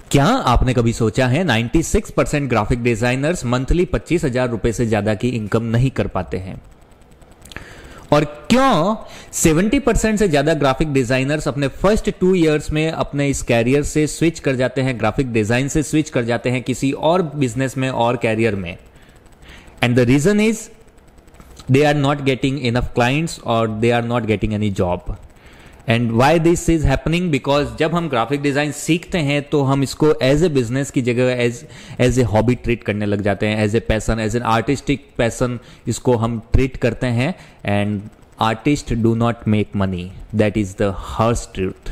क्या आपने कभी सोचा है 96% ग्राफिक डिजाइनर्स मंथली 25,000 रुपए से ज्यादा की इनकम नहीं कर पाते हैं? और क्यों 70% से ज्यादा ग्राफिक डिजाइनर्स अपने फर्स्ट 2 इयर्स में अपने इस कैरियर से स्विच कर जाते हैं, ग्राफिक डिजाइन से स्विच कर जाते हैं किसी और बिजनेस में और कैरियर में? And the reason is they are not getting enough clients और they are not getting any job. And why this is happening? Because जब हम ग्राफिक डिजाइन सीखते हैं तो हम इसको एज ए बिजनेस की जगह एज ए हॉबी ट्रीट करने लग जाते हैं, as a passion, as an artistic passion इसको हम ट्रीट करते हैं। And artist do not make money, that is the harsh truth.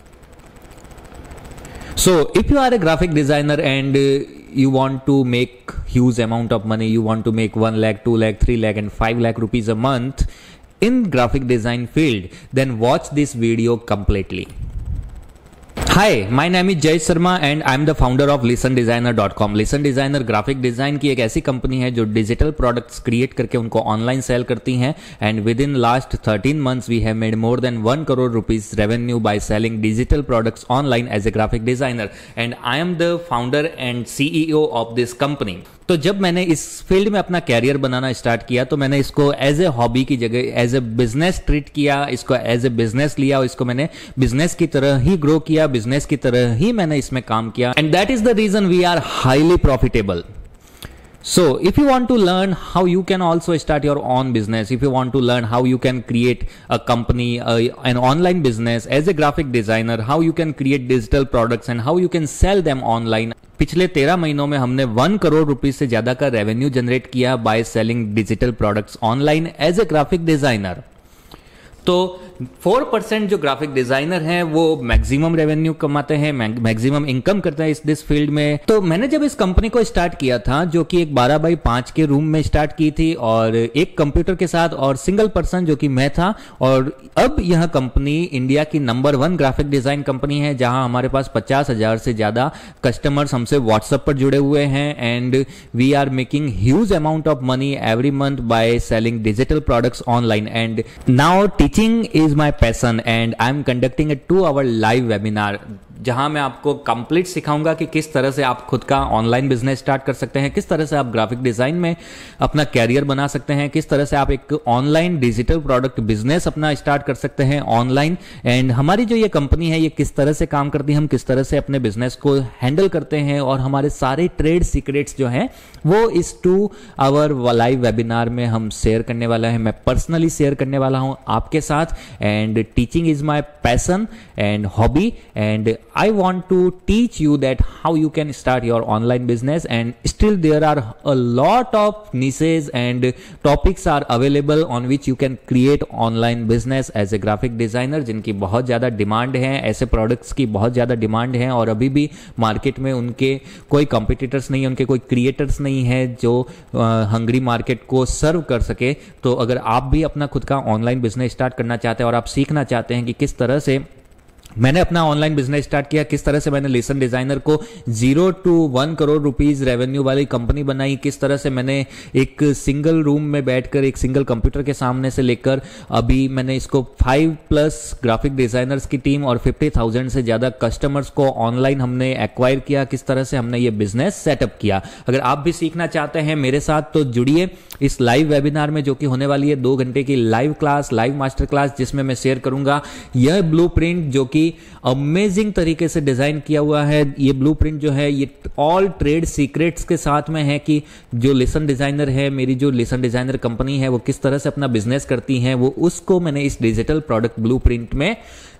So if you are a graphic designer and you want to make huge amount of money, you want to make 1 lakh, 2 lakh, 3 lakh and 5 lakh rupees a month in graphic design field, then watch this video completely. Hi, my name is Jay Sharma and I am the founder of listendesigner.com. Listen Designer graphic design की एक ऐसी company है जो digital products create करके उनको online sell करती हैं। And within last 13 months we have made more than 1 crore rupees revenue by selling digital products online as a graphic designer. And I am the founder and CEO of this company. तो जब मैंने इस field में अपना career बनाना start किया तो मैंने इसको एज ए हॉबी की जगह एज ए बिजनेस ट्रीट किया, इसको एज ए बिजनेस लिया और इसको मैंने बिजनेस की तरह ही ग्रो किया, बिजनेस की तरह ही मैंने इसमें काम किया। And that is the reason we are highly profitable. So if you want to learn how you can also start your own business, if you want to learn how you can create a company, an online business as a graphic designer, how you can create digital products and how you can sell them online, पिछले 13 महीनों में हमने 1 करोड़ रुपए से ज्यादा का revenue generate किया by selling digital products online as a graphic designer. तो 4% जो ग्राफिक डिजाइनर हैं वो मैक्सिमम रेवेन्यू कमाते हैं, मैक्सिमम इनकम करते हैं इस दिस फील्ड में। तो मैंने जब इस कंपनी को स्टार्ट किया था, जो कि एक 12x5 के रूम में स्टार्ट की थी और एक कंप्यूटर के साथ और सिंगल पर्सन जो कि मैं था, और अब यह कंपनी इंडिया की नंबर 1 ग्राफिक डिजाइन कंपनी है जहां हमारे पास 50,000 से ज्यादा कस्टमर्स हमसे व्हाट्सएप पर जुड़े हुए हैं। And we are making huge amount of money every month by selling digital products online. And now teaching is my passion and I am conducting a 2-hour live webinar जहां मैं आपको complete सिखाऊंगा कि किस तरह से आप खुद का ऑनलाइन बिजनेस स्टार्ट कर सकते हैं, किस तरह से आप ग्राफिक डिजाइन में अपना कैरियर बना सकते हैं, किस तरह से आप एक ऑनलाइन डिजिटल प्रोडक्ट बिजनेस अपना स्टार्ट कर सकते हैं ऑनलाइन। एंड हमारी जो ये कंपनी है ये किस तरह से काम करती है, हम किस तरह से अपने बिजनेस को हैंडल करते हैं, और हमारे सारे ट्रेड सीक्रेट्स जो हैं वो इस 2 आवर लाइव वेबिनार में हम शेयर करने वाला है। मैं पर्सनली शेयर करने वाला हूं आपके साथ। And teaching is my passion and hobby and I want to teach you that how you can start your online business, and still there are a lot of niches and topics are available on which you can create online business as a graphic designer, जिनकी बहुत ज़्यादा demand है, ऐसे products की बहुत ज़्यादा demand है और अभी भी मार्केट में उनके कोई कॉम्पिटिटर्स नहीं है, उनके कोई क्रिएटर्स नहीं है जो हंगरी मार्केट को सर्व कर सके। तो अगर आप भी अपना खुद का ऑनलाइन बिजनेस स्टार्ट करना चाहते हैं और आप सीखना चाहते हैं कि किस तरह से मैंने अपना ऑनलाइन बिजनेस स्टार्ट किया, किस तरह से मैंने लिसन डिजाइनर को 0 to 1 करोड़ रुपीस रेवेन्यू वाली कंपनी बनाई, किस तरह से मैंने एक सिंगल रूम में बैठकर एक सिंगल कंप्यूटर के सामने से लेकर अभी मैंने इसको 5+ ग्राफिक डिजाइनर्स की टीम और 50,000 से ज्यादा कस्टमर्स को ऑनलाइन हमने एक्वायर किया, किस तरह से हमने ये बिजनेस सेटअप किया। अगर आप भी सीखना चाहते हैं मेरे साथ तो जुड़िए इस लाइव वेबिनार में, जो कि होने वाली है 2 घंटे की live class, live master class, जिसमें मैं शेयर करूंगा यह ब्लूप्रिंट जो कि अमेजिंग तरीके से डिजाइन किया हुआ है। ये ब्लूप्रिंट जो है ये ऑल ट्रेड सीक्रेट्स के साथ में है कि जो लिसन डिजाइनर है, मेरी जो लिसन डिजाइनर कंपनी है वो किस तरह से अपना बिजनेस करती है, वो उसको मैंने इस डिजिटल प्रोडक्ट ब्लूप्रिंट में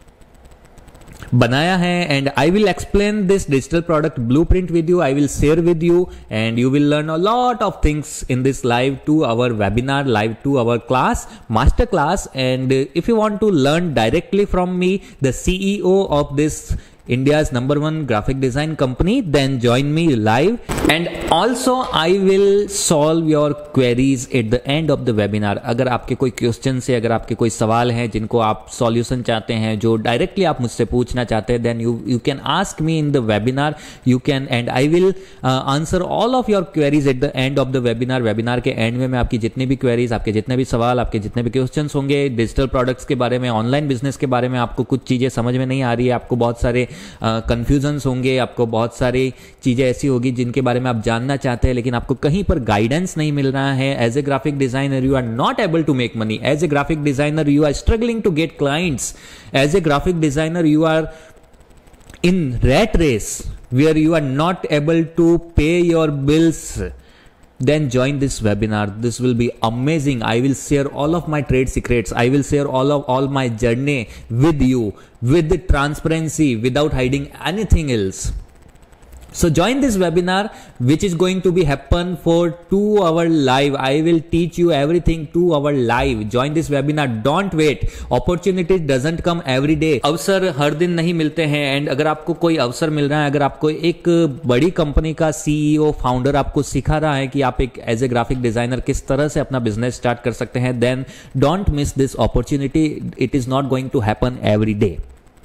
बनाया है। And I will explain this digital product blueprint with you, I will share with you and you will learn a lot of things in this live 2-hour webinar, live 2-hour class, master class. And if you want to learn directly from me, the CEO of this India's number 1 graphic design company, then join me live. And also I will solve your queries at the end of the webinar. अगर आपके कोई question है, अगर आपके कोई सवाल हैं जिनको आप सॉल्यूशन चाहते हैं, जो डायरेक्टली आप मुझसे पूछना चाहते हैं, then you can ask me in the webinar. You can and I will answer all of your queries at the end of the webinar. Webinar के एंड में मैं आपकी जितनी भी क्वेरीज, आपके जितने भी सवाल, आपके जितने भी क्वेश्चन होंगे डिजिटल प्रोडक्ट्स के बारे में, ऑनलाइन बिजनेस के बारे में, आपको कुछ चीजें समझ में नहीं आ रही है, आपको बहुत सारे कन्फ्यूजन्स होंगे, आपको बहुत सारी चीज़ें ऐसी होगी जिनके बारे में आप जानना चाहते हैं लेकिन आपको कहीं पर गाइडेंस नहीं मिल रहा है. As a graphic designer you are not able to make money. As a graphic designer you are struggling to get clients. As a graphic designer you are in rat race where you are not able to pay your bills, then join this webinar. This will be amazing. I will share all of my trade secrets. I will share all my journey with you with transparency, without hiding anything else. So join this webinar which is going to be happen for 2 hour live. I will teach you everything 2 hour live. Join this webinar. Don't wait. Opportunity doesn't come every day. अवसर हर दिन नहीं मिलते हैं. And अगर आपको कोई अवसर मिल रहा है, अगर आपको एक बड़ी कंपनी का CEO फाउंडर आपको सिखा रहा है कि आप एक एज ए ग्राफिक डिजाइनर किस तरह से अपना बिजनेस स्टार्ट कर सकते हैं, then don't miss this opportunity. It is not going to happen every day.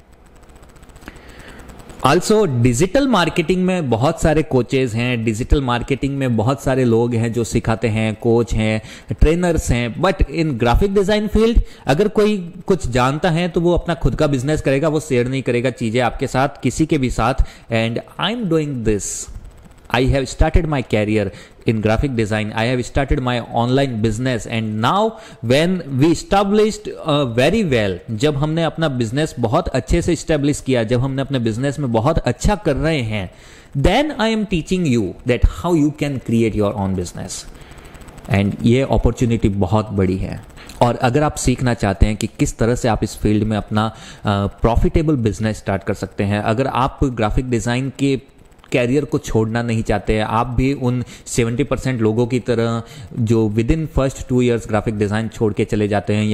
Also digital marketing में बहुत सारे कोचेज हैं, डिजिटल मार्केटिंग में बहुत सारे लोग हैं जो सिखाते हैं, कोच हैं, ट्रेनर्स हैं. But in graphic design field अगर कोई कुछ जानता है तो वो अपना खुद का बिजनेस करेगा, वो शेयर नहीं करेगा चीजें आपके साथ, किसी के भी साथ. And I am doing this. I have started my career in graphic design. I have started my online business, and now when we established very well, जब हमने अपना बिजनेस बहुत अच्छे से establish किया, जब हमने अपने बिजनेस में बहुत अच्छा कर रहे हैं, then I am teaching you that how you can create your own business. And ये अपॉर्चुनिटी बहुत बड़ी है. और अगर आप सीखना चाहते हैं कि किस तरह से आप इस फील्ड में अपना प्रॉफिटेबल बिजनेस स्टार्ट कर सकते हैं, अगर आप ग्राफिक डिज़ाइन के कैरियर को छोड़ना नहीं चाहते हैं, आप भी उन 70% लोगों की तरह जो within first 2 years graphic design छोड़ के चले जाते हैं,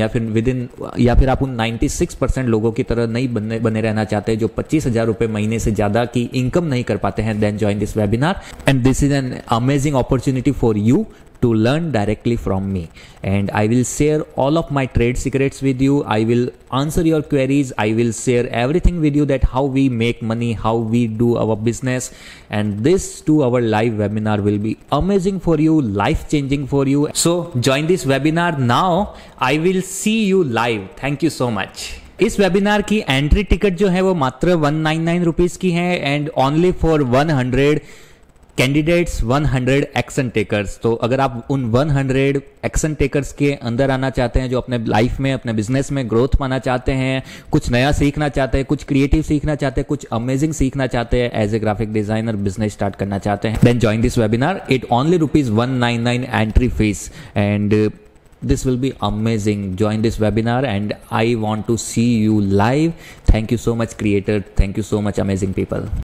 या फिर आप उन 96% लोगों की तरह नहीं बने रहना चाहते हैं जो 25,000 रुपये महीने से ज़्यादा की इनकम नहीं कर पाते हैं, then join this webinar. And this is an amazing opportunity for you to learn directly from me, and I will share all of my trade secrets with you. I will answer your queries. I will share everything with you, that how we make money, how we do our business. And this 2-hour live webinar will be amazing for you, life changing for you. So join this webinar now. I will see you live. Thank you so much. इस webinar की entry ticket जो है वो मात्र 199 rupees की है, and only for 100 candidates, 100 action takers. तो अगर आप उन 100 एक्शन टेकर्स के अंदर आना चाहते हैं, जो अपने लाइफ में, अपने बिजनेस में ग्रोथ पाना चाहते हैं, कुछ नया सीखना चाहते हैं, कुछ क्रिएटिव सीखना चाहते हैं, कुछ अमेजिंग सीखना चाहते हैं, as a graphic designer business start करना चाहते हैं, then join this webinar. It only ₹199 entry fees, and this will be amazing. Join this webinar, and I want to see you live. Thank you so much, creator. Thank you so much, amazing people.